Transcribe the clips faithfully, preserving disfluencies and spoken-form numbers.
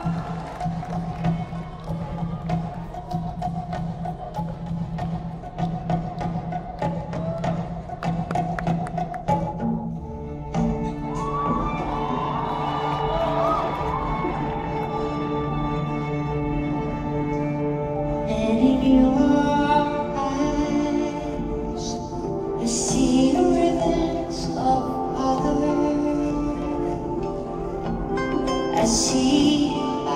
I see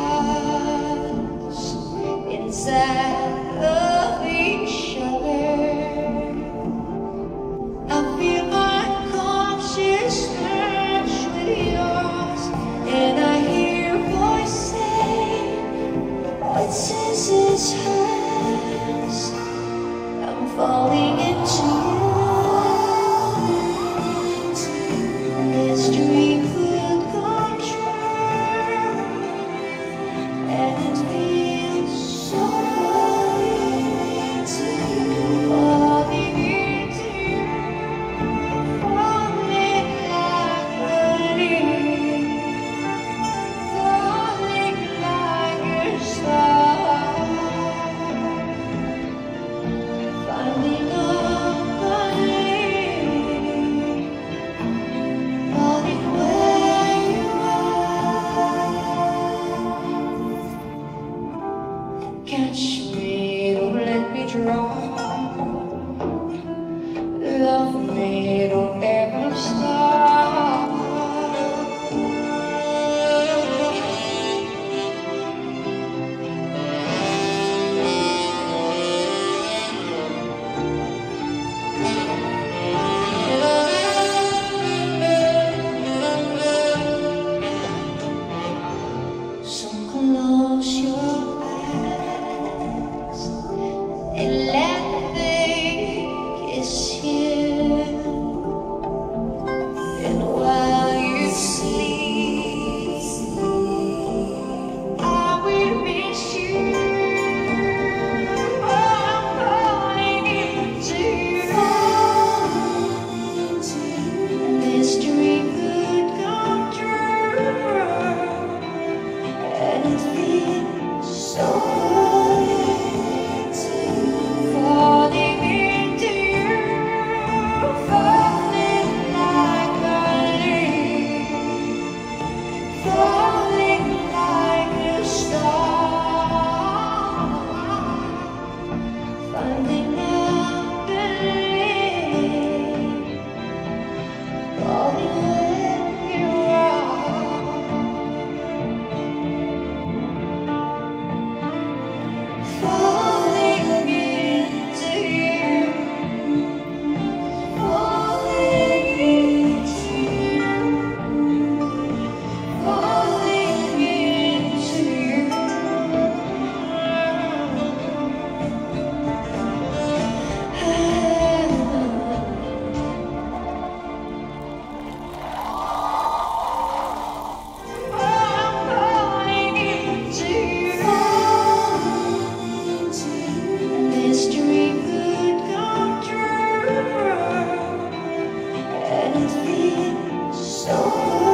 us inside of each other. I feel my consciousness with yours, and I hear a voice say, "What says it's hers?" I'm falling into you. This dream could come true, and it feels so good to falling into you, falling like a leaf, falling like a star, finding a catch me, don't let me drown. Love me, don't ever stop. So close your eyes and let me kiss you, and while you sleep, I will miss you. I'm falling into you. This dream could come true, and it feels so good to falling into you, falling like a leaf, falling like a star, finding a belief, falling where you are, falling into you, falling into you, falling into you. I'm falling into you. This dream could come true, and it feels so